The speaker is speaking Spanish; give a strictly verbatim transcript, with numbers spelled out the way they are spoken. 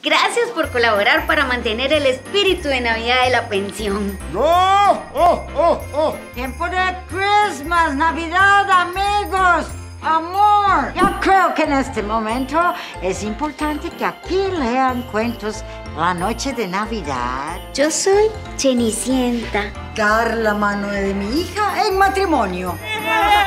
Gracias por colaborar para mantener el espíritu de Navidad de la pensión. ¡Oh! ¡Oh! ¡Oh! ¡Oh! ¡Tiempo de Christmas! ¡Navidad, amigos! ¡Amor! Yo creo que en este momento es importante que aquí lean cuentos la noche de Navidad. Yo soy Cenicienta. Dar la mano de mi hija en matrimonio.